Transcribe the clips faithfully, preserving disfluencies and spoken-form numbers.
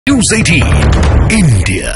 News अठारह India.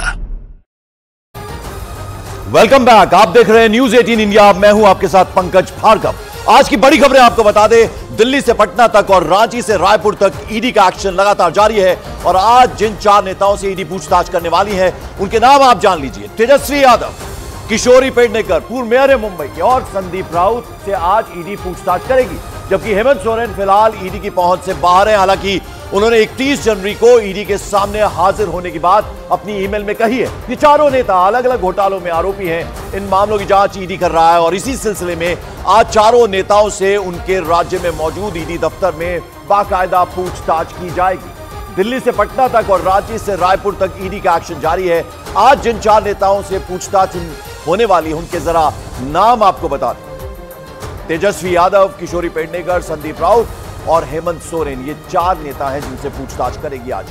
Welcome back. आप देख रहे हैं न्यूज़ अठारह इंडिया। मैं हूं आपके साथ पंकज भार्गव। आज की बड़ी खबरें आपको बता दें, दिल्ली से पटना तक और रांची से रायपुर तक ईडी का एक्शन लगातार जारी है। और आज जिन चार नेताओं से ईडी पूछताछ करने वाली है उनके नाम आप जान लीजिए। तेजस्वी यादव, किशोरी पेडनेकर, पूर्व मेयर है मुंबई के, और संदीप राउत से आज ईडी पूछताछ करेगी। जबकि हेमंत सोरेन फिलहाल ईडी की पहुंच से बाहर हैं। हालांकि उन्होंने इकतीस जनवरी को ईडी के सामने हाजिर होने की बात अपनी ईमेल में कही है। ये चारों नेता अलग अलग घोटालों में आरोपी हैं। इन मामलों की जांच ईडी कर रहा है और इसी सिलसिले में आज चारों नेताओं से उनके राज्य में मौजूद ईडी दफ्तर में बाकायदा पूछताछ की जाएगी। दिल्ली से पटना तक और रांची से रायपुर तक ईडी का एक्शन जारी है। आज जिन चार नेताओं से पूछताछ होने वाली है उनके जरा नाम आपको बता दें। तेजस्वी यादव, किशोरी पेडनेकर, संदीप राउत और हेमंत सोरेन, ये चार नेता हैं जिनसे पूछताछ करेगी आज।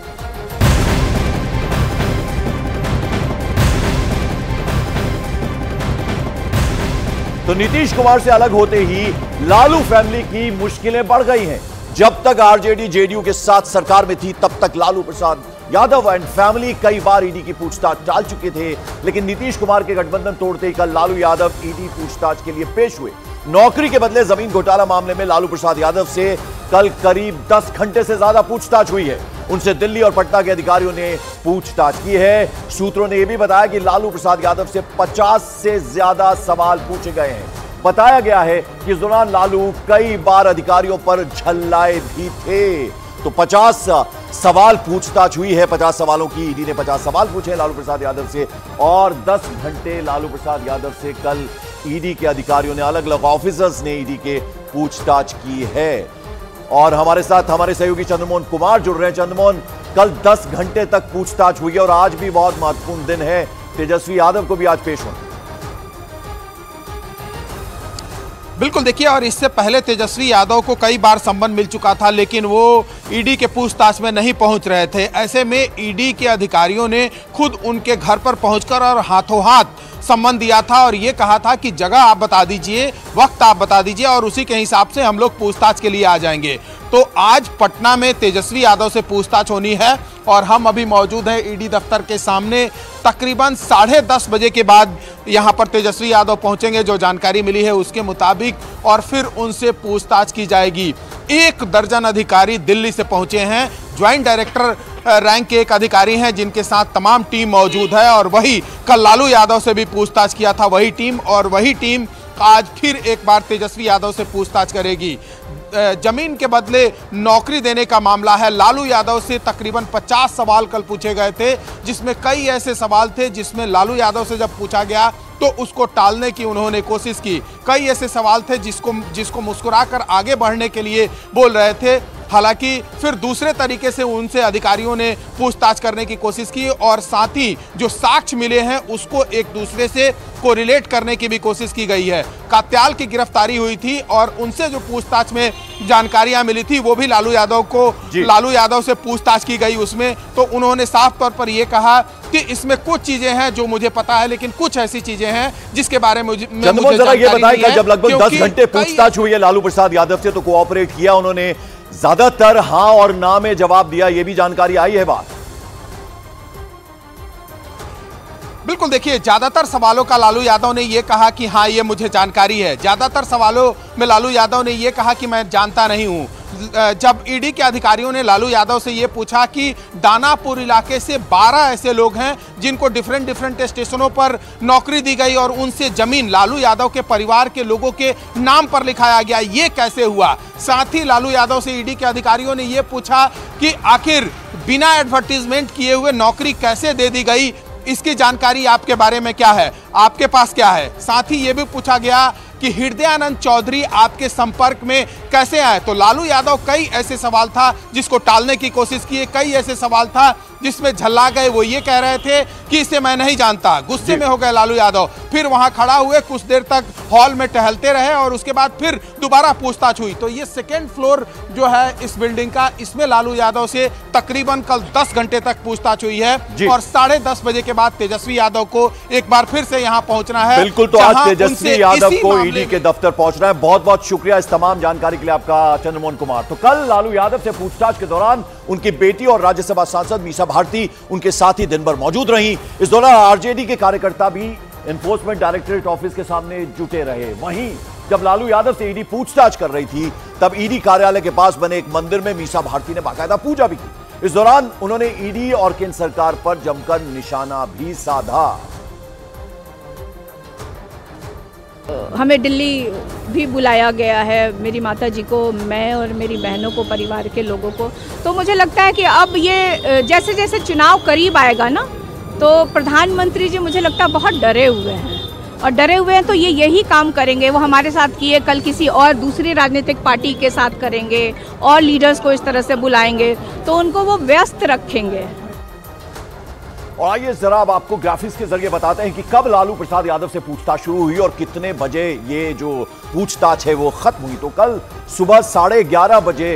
तो नीतीश कुमार से अलग होते ही लालू फैमिली की मुश्किलें बढ़ गई हैं। जब तक आरजेडी जेडीयू के साथ सरकार में थी तब तक लालू प्रसाद यादव एंड फैमिली कई बार ईडी की पूछताछ टाल चुके थे, लेकिन नीतीश कुमार के गठबंधन तोड़ते ही कल लालू यादव ईडी पूछताछ के लिए पेश हुए। नौकरी के बदले जमीन घोटाला मामले में लालू प्रसाद यादव से कल करीब दस घंटे से ज्यादा पूछताछ हुई है। उनसे दिल्ली और पटना के अधिकारियों ने पूछताछ की है। सूत्रों ने यह भी बताया कि लालू प्रसाद यादव से पचास से ज्यादा सवाल पूछे गए हैं। बताया गया है कि इस दौरान लालू कई बार अधिकारियों पर झल्लाए भी थे। तो पचास सवाल पूछताछ हुई है। पचास सवालों की ईडी ने पचास सवाल पूछे लालू प्रसाद यादव से और दस घंटे लालू प्रसाद यादव से कल ईडी के अधिकारियों ने, अलग अलग ऑफिसर्स ने ईडी के पूछताछ की है। और हमारे साथ हमारे सहयोगी चंद्रमोहन कुमार जुड़ रहे हैं। चंद्रमोहन, कल दस घंटे तक पूछताछ हुई है और आज भी बहुत महत्वपूर्ण दिन है। तेजस्वी यादव को भी आज पेश होना। बिल्कुल, देखिए, और इससे पहले तेजस्वी यादव को कई बार सम्मन मिल चुका था, लेकिन वो ईडी के पूछताछ में नहीं पहुंच रहे थे। ऐसे में ईडी के अधिकारियों ने खुद उनके घर पर पहुंचकर और हाथों हाथ सम्मन दिया था और ये कहा था कि जगह आप बता दीजिए, वक्त आप बता दीजिए और उसी के हिसाब से हम लोग पूछताछ के लिए आ जाएंगे। तो आज पटना में तेजस्वी यादव से पूछताछ होनी है और हम अभी मौजूद हैं ईडी दफ्तर के सामने। तकरीबन साढ़े दस बजे के बाद यहां पर तेजस्वी यादव पहुंचेंगे, जो जानकारी मिली है उसके मुताबिक, और फिर उनसे पूछताछ की जाएगी। एक दर्जन अधिकारी दिल्ली से पहुंचे हैं। ज्वाइंट डायरेक्टर रैंक के एक अधिकारी हैं जिनके साथ तमाम टीम मौजूद है और वही कल लालू यादव से भी पूछताछ किया था वही टीम, और वही टीम आज फिर एक बार तेजस्वी यादव से पूछताछ करेगी। जमीन के बदले नौकरी देने का मामला है। लालू यादव से तकरीबन पचास सवाल कल पूछे गए थे, जिसमें कई ऐसे सवाल थे जिसमें लालू यादव से जब पूछा गया तो उसको टालने की उन्होंने कोशिश की। कई ऐसे सवाल थे जिसको जिसको मुस्कुराकर आगे बढ़ने के लिए बोल रहे थे। हालांकि फिर दूसरे तरीके से उनसे अधिकारियों ने पूछताछ करने की कोशिश की और साथ ही जो साक्ष्य मिले हैं उसको एक दूसरे से कोरिलेट करने की भी कोशिश की गई है। कात्याल की गिरफ्तारी हुई थी और उनसे जो पूछताछ में जानकारियां मिली थी वो भी लालू यादव को लालू यादव से पूछताछ की गई उसमें। तो उन्होंने साफ तौर पर यह कहा कि इसमें कुछ चीजें हैं जो मुझे पता है, लेकिन कुछ ऐसी चीजें हैं जिसके बारे में मुझे, में मुझे जानकारी नहीं है। जब लगभग दस घंटे पूछताछ हुई है लालू प्रसाद यादव से, तो कोऑपरेट किया उन्होंने, ज्यादातर हां और ना में जवाब दिया, यह भी जानकारी आई है बात। बिल्कुल, देखिए, ज्यादातर सवालों का लालू यादव ने यह कहा कि हाँ ये मुझे जानकारी है। ज्यादातर सवालों में लालू यादव ने यह कहा कि मैं जानता नहीं हूं। जब ईडी के अधिकारियों ने लालू यादव से यह पूछा कि दानापुर इलाके से बारह ऐसे लोग हैं जिनको डिफरेंट डिफरेंट स्टेशनों पर नौकरी दी गई और उनसे जमीन लालू यादव के परिवार के लोगों के नाम पर लिखाया गया, ये कैसे हुआ। साथ ही लालू यादव से ईडी के अधिकारियों ने यह पूछा कि आखिर बिना एडवर्टीजमेंट किए हुए नौकरी कैसे दे दी गई, इसकी जानकारी आपके बारे में क्या है, आपके पास क्या है। साथ ही यह भी पूछा गया कि हृदयानंद चौधरी आपके संपर्क में कैसे आए। तो लालू यादव कई ऐसे सवाल था जिसको टालने की कोशिश की, कई ऐसे सवाल था जिसमें झल्ला गए। वो ये कह रहे थे कि इसे मैं नहीं जानता। गुस्से में हो गए लालू यादव, फिर वहां खड़ा हुए, कुछ देर तक हॉल में टहलते रहे और उसके बाद फिर दोबारा पूछताछ हुई। तो ये सेकेंड फ्लोर जो है इस बिल्डिंग का, इसमें लालू यादव से तकरीबन कल दस घंटे तक पूछताछ हुई है और साढ़े दस बजे के बाद तेजस्वी यादव को एक बार फिर से यहाँ पहुंचना है। बिल्कुल, तो आज तेजस्वी यादव को ईडी के दफ्तर पहुंचना है। बहुत बहुत शुक्रिया इस तमाम जानकारी के के लिए आपका चंद्रमोहन कुमार। तो कल लालू यादव से पूछताछ के दौरान उनकी बेटी और राज्यसभा सांसद मीसा भारती उनके साथ ही दिन भर मौजूद रहीं। इस दौरान आरजेडी के कार्यकर्ता भी एनफोर्समेंट डायरेक्टरेट ऑफिस के सामने जुटे रहे। वहीं जब लालू यादव से ईडी पूछताछ कर रही थी तब ईडी कार्यालय के पास बने एक मंदिर में मीसा भारती ने बाकायदा पूजा भी की। इस दौरान उन्होंने ईडी और केंद्र सरकार पर जमकर निशाना भी साधा। हमें दिल्ली भी बुलाया गया है, मेरी माता जी को, मैं और मेरी बहनों को, परिवार के लोगों को। तो मुझे लगता है कि अब ये जैसे जैसे चुनाव करीब आएगा ना, तो प्रधानमंत्री जी मुझे लगता है बहुत डरे हुए हैं और डरे हुए हैं तो ये यही काम करेंगे। वो हमारे साथ किए, कल किसी और दूसरी राजनीतिक पार्टी के साथ करेंगे और लीडर्स को इस तरह से बुलाएंगे, तो उनको वो व्यस्त रखेंगे। और आइए जरा अब आपको ग्राफिक्स के जरिए बताते हैं कि कब लालू प्रसाद यादव से पूछताछ शुरू हुई और कितने बजे ये जो पूछताछ है वो खत्म हुई। तो कल सुबह साढ़े ग्यारह बजे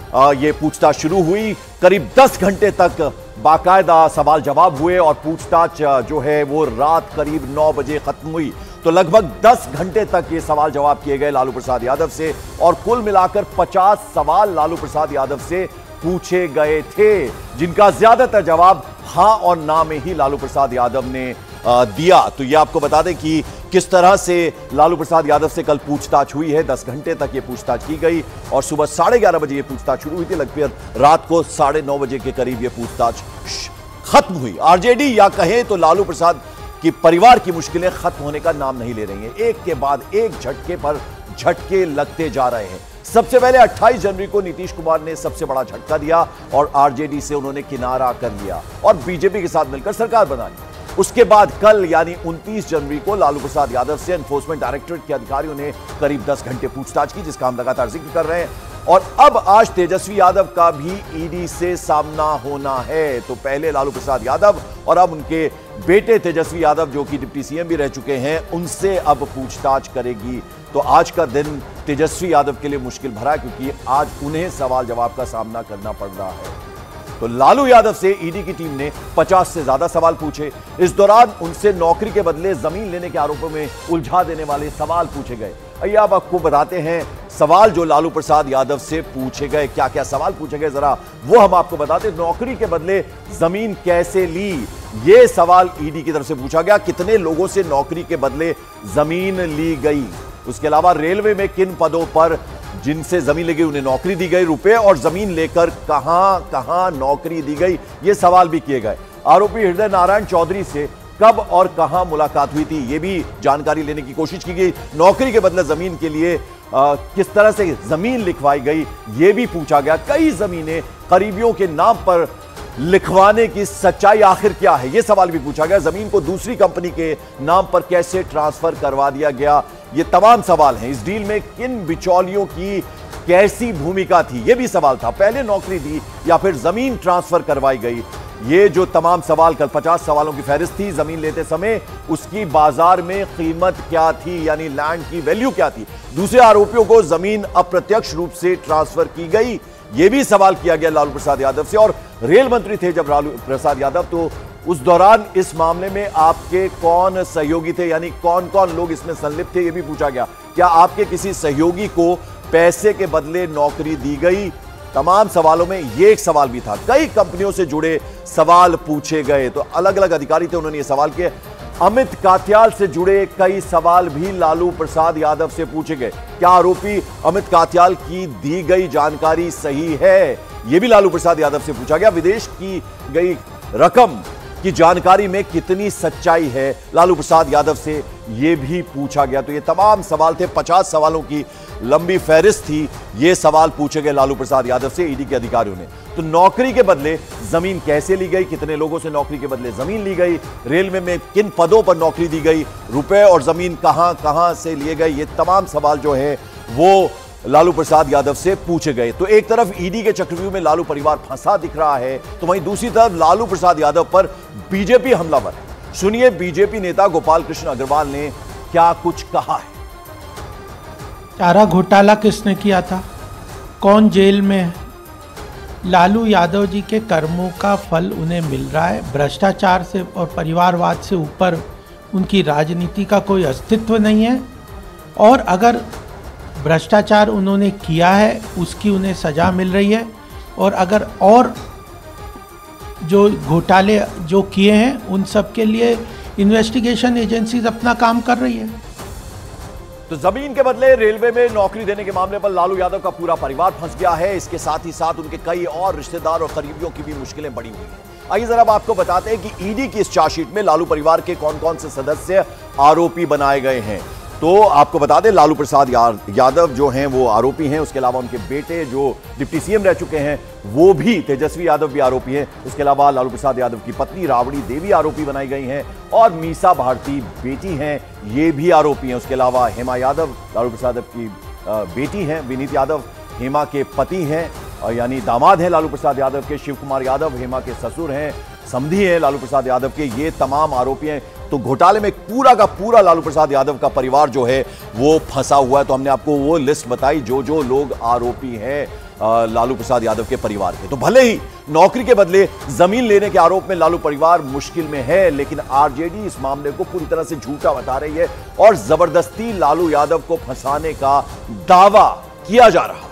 ये पूछताछ शुरू हुई। करीब दस घंटे तक बाकायदा सवाल जवाब हुए और पूछताछ जो है वो रात करीब नौ बजे खत्म हुई। तो लगभग दस घंटे तक ये सवाल जवाब किए गए लालू प्रसाद यादव से और कुल मिलाकर पचास सवाल लालू प्रसाद यादव से पूछे गए थे, जिनका ज्यादातर जवाब हां और ना में ही लालू प्रसाद यादव ने दिया। तो ये आपको बता दें कि किस तरह से लालू प्रसाद यादव से कल पूछताछ हुई है। दस घंटे तक ये पूछताछ की गई और सुबह साढ़े ग्यारह बजे ये पूछताछ शुरू हुई थी। लगभग रात को साढ़े नौ बजे के करीब ये पूछताछ खत्म हुई। आरजेडी या कहें तो लालू प्रसाद की परिवार की मुश्किलें खत्म होने का नाम नहीं ले रही हैं। एक के बाद एक झटके पर झटके लगते जा रहे हैं। सबसे पहले अट्ठाईस जनवरी को नीतीश कुमार ने सबसे बड़ा झटका दिया और आरजेडी से उन्होंने किनारा कर लिया और बीजेपी के साथ मिलकर सरकार बना ली। उसके बाद कल यानी उनतीस जनवरी को लालू प्रसाद यादव से एनफोर्समेंट डायरेक्टरेट के अधिकारियों ने करीब दस घंटे पूछताछ की, जिसका हम लगातार जिक्र कर रहे हैं। और अब आज तेजस्वी यादव का भी ईडी से सामना होना है। तो पहले लालू प्रसाद यादव और अब उनके बेटे तेजस्वी यादव, जो कि डिप्टी सीएम भी रह चुके हैं, उनसे अब पूछताछ करेगी। तो आज का दिन तेजस्वी यादव के लिए मुश्किल भरा, क्योंकि आज उन्हें सवाल जवाब का सामना करना पड़ रहा है। तो लालू यादव से ईडी की टीम ने पचास से ज्यादा सवाल पूछे। इस दौरान उनसे नौकरी के बदले जमीन लेने के आरोपों में उलझा देने वाले सवाल पूछे गए। आइए अब आपको बताते हैं सवाल जो लालू प्रसाद यादव से पूछे गए, क्या क्या सवाल पूछे गए, जरा वो हम आपको बताते हैं। नौकरी के बदले जमीन कैसे ली, ये सवाल ईडी की तरफ से पूछा गया। कितने लोगों से नौकरी के बदले जमीन ली गई, उसके अलावा रेलवे में किन पदों पर जिनसे जमीन ली गई उन्हें नौकरी दी गई, रुपए और जमीन लेकर कहां कहां नौकरी दी गई, ये सवाल भी किए गए। आरोपी हृदय नारायण चौधरी से कब और कहां मुलाकात हुई थी, ये भी जानकारी लेने की कोशिश की गई। नौकरी के बदले जमीन के लिए आ, किस तरह से जमीन लिखवाई गई, ये भी पूछा गया। कई जमीनें करीबियों के नाम पर लिखवाने की सच्चाई आखिर क्या है, यह सवाल भी पूछा गया। जमीन को दूसरी कंपनी के नाम पर कैसे ट्रांसफर करवा दिया गया, ये तमाम सवाल हैं। इस डील में किन बिचौलियों की कैसी भूमिका थी, यह भी सवाल था। पहले नौकरी दी या फिर जमीन ट्रांसफर करवाई गई, ये जो तमाम सवाल, कल पचास सवालों की फहरिस्त थी। जमीन लेते समय उसकी बाजार में कीमत क्या थी, यानी लैंड की वैल्यू क्या थी। दूसरे आरोपियों को जमीन अप्रत्यक्ष रूप से ट्रांसफर की गई, यह भी सवाल किया गया लालू प्रसाद यादव से। और रेल मंत्री थे जब लालू प्रसाद यादव, तो उस दौरान इस मामले में आपके कौन सहयोगी थे, यानी कौन कौन लोग इसमें संलिप्त थे, यह भी पूछा गया। क्या आपके किसी सहयोगी को पैसे के बदले नौकरी दी गई, तमाम सवालों में यह एक सवाल भी था। कई कंपनियों से जुड़े सवाल पूछे गए, तो अलग अलग अधिकारी थे, उन्होंने ये सवाल किए। अमित कात्याल से जुड़े कई सवाल भी लालू प्रसाद यादव से पूछे गए। क्या आरोपी अमित कात्याल की दी गई जानकारी सही है, यह भी लालू प्रसाद यादव से पूछा गया। विदेश की गई रकम की जानकारी में कितनी सच्चाई है, लालू प्रसाद यादव से यह भी पूछा गया। तो ये तमाम सवाल थे, पचास सवालों की लंबी फहरिस्त थी। ये सवाल पूछे गए लालू प्रसाद यादव से ईडी के अधिकारियों ने। तो नौकरी के बदले जमीन कैसे ली गई, कितने लोगों से नौकरी के बदले जमीन ली गई, रेलवे में किन पदों पर नौकरी दी गई, रुपए और जमीन कहां कहां से लिए गए, ये तमाम सवाल जो है वो लालू प्रसाद यादव से पूछे गए। तो एक तरफ ईडी के चक्रव्यूह में लालू परिवार फंसा दिख रहा है, तो वहीं दूसरी तरफ लालू प्रसाद यादव पर बीजेपी हमलावर है। सुनिए बीजेपी नेता गोपाल कृष्ण अग्रवाल ने क्या कुछ कहा है। चारा घोटाला किसने किया था, कौन जेल में है, लालू यादव जी के कर्मों का फल उन्हें मिल रहा है। भ्रष्टाचार से और परिवारवाद से ऊपर उनकी राजनीति का कोई अस्तित्व नहीं है। और अगर भ्रष्टाचार उन्होंने किया है उसकी उन्हें सज़ा मिल रही है, और अगर और जो घोटाले जो किए हैं उन सब के लिए इन्वेस्टिगेशन एजेंसीज अपना काम कर रही है। तो जमीन के बदले रेलवे में नौकरी देने के मामले पर लालू यादव का पूरा परिवार फंस गया है। इसके साथ ही साथ उनके कई और रिश्तेदार और करीबियों की भी मुश्किलें बढ़ी हुई हैं। आइए जरा अब आपको बताते हैं कि ईडी की इस चार्जशीट में लालू परिवार के कौन कौन से सदस्य आरोपी बनाए गए हैं। तो आपको बता दें, लालू प्रसाद यादव जो हैं वो आरोपी हैं। उसके अलावा उनके बेटे जो डिप्टी सीएम रह चुके हैं वो भी, तेजस्वी यादव भी आरोपी हैं। उसके अलावा लालू प्रसाद यादव की पत्नी राबड़ी देवी आरोपी बनाई गई हैं, और मीसा भारती बेटी हैं, ये भी आरोपी हैं। उसके अलावा हेमा यादव, लालू प्रसाद की बेटी हैं। विनीत यादव हेमा के पति हैं, यानी दामाद हैं लालू प्रसाद यादव के। शिव कुमार यादव हेमा के ससुर हैं, समधी हैं लालू प्रसाद यादव के। ये तमाम आरोपी हैं। तो घोटाले में पूरा का पूरा लालू प्रसाद यादव का परिवार जो है वो फंसा हुआ है। तो हमने आपको वो लिस्ट बताई जो जो लोग आरोपी हैं लालू प्रसाद यादव के परिवार के। तो भले ही नौकरी के बदले जमीन लेने के आरोप में लालू परिवार मुश्किल में है, लेकिन आरजेडी इस मामले को पूरी तरह से झूठा बता रही है और जबरदस्ती लालू यादव को फंसाने का दावा किया जा रहा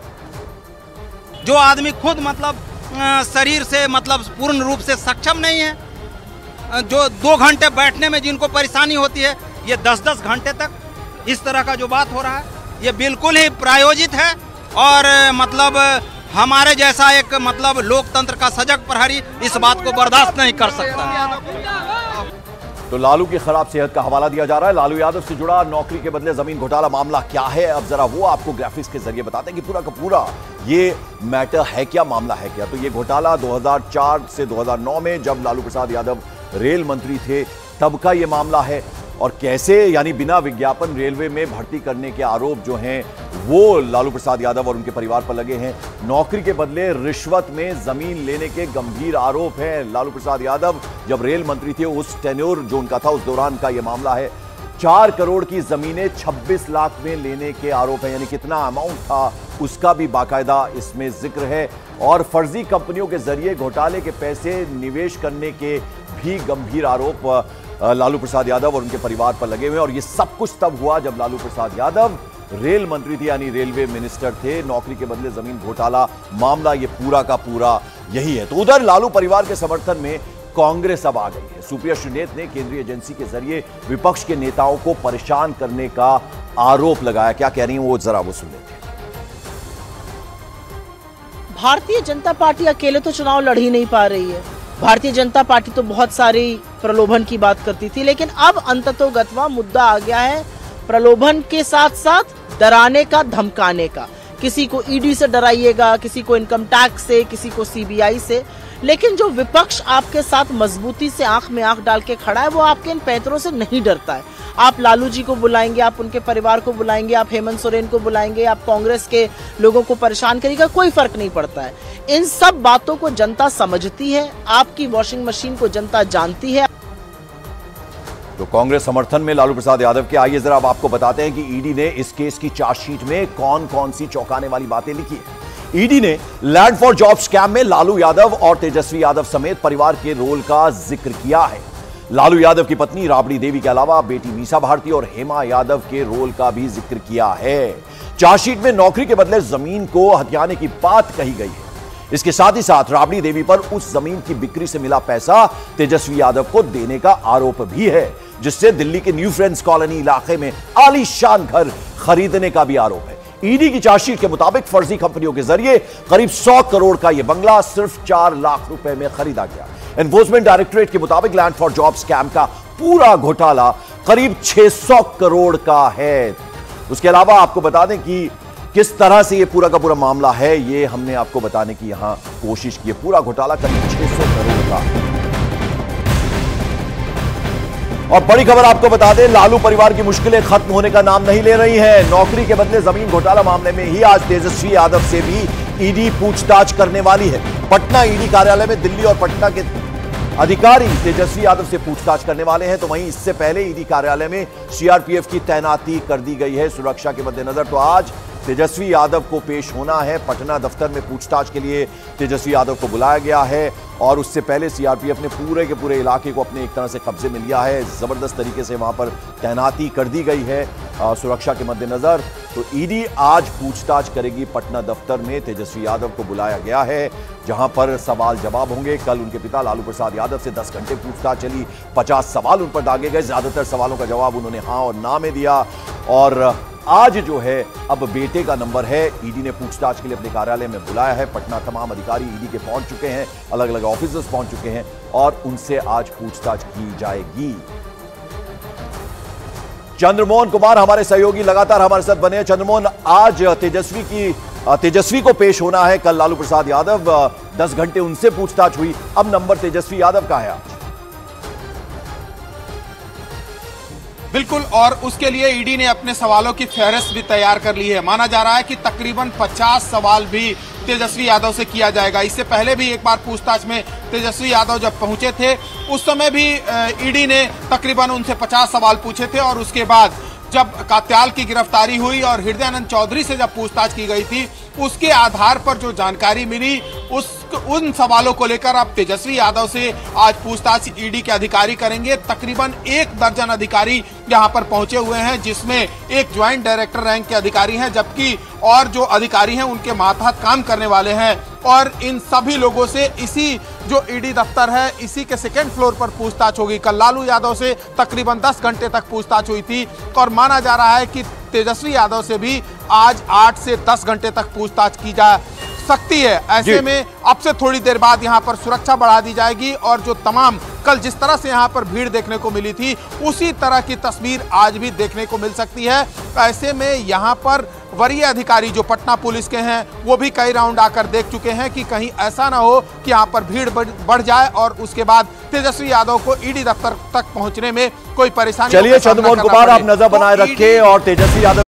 है। जो आदमी खुद मतलब शरीर से मतलब पूर्ण रूप से सक्षम नहीं है, जो दो घंटे बैठने में जिनको परेशानी होती है, ये दस दस घंटे तक इस तरह का जो बात हो रहा है, ये बिल्कुल ही प्रायोजित है। और मतलब हमारे जैसा एक मतलब लोकतंत्र का सजग प्रहरी इस बात को बर्दाश्त नहीं कर सकता। तो लालू की खराब सेहत का हवाला दिया जा रहा है। लालू यादव से जुड़ा नौकरी के बदले जमीन घोटाला मामला क्या है, अब जरा वो आपको ग्राफिक्स के जरिए बताते हैं कि पूरा का पूरा ये मैटर है क्या, मामला है क्या। तो ये घोटाला दो हज़ार चार से दो हज़ार नौ में जब लालू प्रसाद यादव रेल मंत्री थे तब का ये मामला है। और कैसे, यानी बिना विज्ञापन रेलवे में भर्ती करने के आरोप जो हैं वो लालू प्रसाद यादव और उनके परिवार पर लगे हैं। नौकरी के बदले रिश्वत में जमीन लेने के गंभीर आरोप हैं। लालू प्रसाद यादव जब रेल मंत्री थे उस टेन्योर जो उनका था उस दौरान का ये मामला है। चार करोड़ की जमीनें छब्बीस लाख में लेने के आरोप हैं, यानी कितना अमाउंट था उसका भी बाकायदा इसमें जिक्र है। और फर्जी कंपनियों के जरिए घोटाले के पैसे निवेश करने के भी गंभीर आरोप लालू प्रसाद यादव और उनके परिवार पर लगे हुए हैं। और ये सब कुछ तब हुआ जब लालू प्रसाद यादव रेल मंत्री थे, यानी रेलवे मिनिस्टर थे। नौकरी के बदले जमीन घोटाला मामला ये पूरा का पूरा यही है। तो उधर लालू परिवार के समर्थन में कांग्रेस अब आ गई है। सुप्रिया श्रीनेत ने केंद्रीय एजेंसी के जरिए विपक्ष के नेताओं को परेशान करने का आरोप लगाया। क्या कह रही हैं वो जरा वो सुन लेते हैं। भारतीय जनता पार्टी अकेले तो चुनाव लड़ ही नहीं पा रही है। भारतीय जनता पार्टी तो बहुत सारी प्रलोभन की बात करती थी, लेकिन अब अंततोगत्वा मुद्दा आ गया है प्रलोभन के साथ साथ डराने का, धमकाने का। किसी को ईडी से डराइएगा, किसी को इनकम टैक्स से, किसी को सीबीआई से। लेकिन जो विपक्ष आपके साथ मजबूती से आंख में आंख डाल के खड़ा है वो आपके इन पैंतरों से नहीं डरता है। आप लालू जी को बुलाएंगे, आप उनके परिवार को बुलाएंगे, आप हेमंत सोरेन को बुलाएंगे, आप कांग्रेस के लोगों को परेशान करेगा, कोई फर्क नहीं पड़ता है। इन सब बातों को जनता समझती है, आपकी वॉशिंग मशीन को जनता जानती है। तो कांग्रेस समर्थन में लालू प्रसाद यादव के, आइए जरा अब आपको बताते हैं कि ईडी ने इस केस की चार्जशीट में कौन कौन सी चौंकाने वाली बातें लिखी है। ईडी ने लैंड फॉर जॉब स्कैम में लालू यादव और तेजस्वी यादव समेत परिवार के रोल का जिक्र किया है। लालू यादव की पत्नी राबड़ी देवी के अलावा बेटी मीसा भारती और हेमा यादव के रोल का भी जिक्र किया है। चार्जशीट में नौकरी के बदले जमीन को हथियाने की बात कही गई है। इसके साथ ही साथ राबड़ी देवी पर उस जमीन की बिक्री से मिला पैसा तेजस्वी यादव को देने का आरोप भी है, जिससे दिल्ली के न्यू फ्रेंड्स कॉलोनी इलाके में आलीशान घर खरीदने का भी आरोप है। ईडी की चार्जशीट के मुताबिक फर्जी कंपनियों के जरिए करीब सौ करोड़ का यह बंगला सिर्फ चार लाख रुपए में खरीदा गया। एनफोर्समेंट डायरेक्टरेट के मुताबिक लैंड फॉर जॉब स्कैम का पूरा घोटाला करीब छह सौ करोड़ का है। उसके अलावा आपको बता दें कि किस तरह से यह पूरा का पूरा मामला है, यह हमने आपको बताने की यहां कोशिश की है। पूरा घोटाला करीब छह सौ करोड़ का। और बड़ी खबर आपको बता दें, लालू परिवार की मुश्किलें खत्म होने का नाम नहीं ले रही हैं। नौकरी के बदले जमीन घोटाला मामले में ही आज तेजस्वी यादव से भी ईडी पूछताछ करने वाली है। पटना ईडी कार्यालय में दिल्ली और पटना के अधिकारी तेजस्वी यादव से पूछताछ करने वाले हैं। तो वहीं इससे पहले ईडी कार्यालय में सीआरपीएफ की तैनाती कर दी गई है सुरक्षा के मद्देनजर। तो आज तेजस्वी यादव को पेश होना है पटना दफ्तर में। पूछताछ के लिए तेजस्वी यादव को बुलाया गया है और उससे पहले सीआरपीएफ ने पूरे के पूरे इलाके को अपने एक तरह से कब्जे में लिया है। जबरदस्त तरीके से वहां पर तैनाती कर दी गई है सुरक्षा के मद्देनजर। तो ईडी आज पूछताछ करेगी पटना दफ्तर में। तेजस्वी यादव को बुलाया गया है, जहां पर सवाल जवाब होंगे। कल उनके पिता लालू प्रसाद यादव से दस घंटे पूछताछ चली, पचास सवाल उन पर दागे गए। ज्यादातर सवालों का जवाब उन्होंने हां और ना में दिया। और आज जो है अब बेटे का नंबर है। ईडी ने पूछताछ के लिए अपने कार्यालय में बुलाया है। पटना तमाम अधिकारी ईडी के पहुंच चुके हैं, अलग अलग ऑफिसर्स पहुंच चुके हैं और उनसे आज पूछताछ की जाएगी। चंद्रमोहन कुमार हमारे सहयोगी लगातार हमारे साथ बने हैं। चंद्रमोहन, आज तेजस्वी की तेजस्वी को पेश होना है। कल लालू प्रसाद यादव दस घंटे उनसे पूछताछ हुई, अब नंबर तेजस्वी यादव का है आज। बिल्कुल, और उसके लिए ईडी ने अपने सवालों की फहरिस्त भी तैयार कर ली है। माना जा रहा है कि तकरीबन पचास सवाल भी तेजस्वी यादव से किया जाएगा। इससे पहले भी एक बार पूछताछ में तेजस्वी यादव जब पहुंचे थे, उस समय भी ईडी ने तकरीबन उनसे पचास सवाल पूछे थे। और उसके बाद जब कात्याल की गिरफ्तारी हुई और हृदयानंद चौधरी से जब पूछताछ की गई थी, उसके आधार पर जो जानकारी मिली, उस उन सवालों को लेकर अब तेजस्वी यादव से आज पूछताछ ईडी के अधिकारी करेंगे। तकरीबन एक दर्जन अधिकारी यहां पर पहुंचे हुए हैं, जिसमें एक ज्वाइंट डायरेक्टर रैंक के अधिकारी हैं, जबकि और जो अधिकारी हैं उनके मातहत काम करने वाले हैं। और इन सभी लोगों से इसी जो ईडी दफ्तर है, इसी के सेकेंड फ्लोर पर पूछताछ होगी। कल लालू यादव से तकरीबन दस घंटे तक पूछताछ हुई थी और माना जा रहा है कि तेजस्वी यादव से भी आज आठ से दस घंटे तक पूछताछ की जा सकती है। ऐसे में अब से थोड़ी देर बाद यहां पर सुरक्षा बढ़ा दी जाएगी और जो तमाम कल जिस तरह से यहां पर भीड़ देखने को मिली थी, उसी तरह की तस्वीर आज भी देखने को मिल सकती है। ऐसे में यहां पर वरीय अधिकारी जो पटना पुलिस के हैं, वो भी कई राउंड आकर देख चुके हैं कि कहीं ऐसा ना हो कि यहां पर भीड़ बढ़ जाए और उसके बाद तेजस्वी यादव को ईडी दफ्तर तक पहुंचने में कोई परेशानी। चलिए चंद्रमोहन कुमार, आप नजर बनाए रखें और तेजस्वी यादव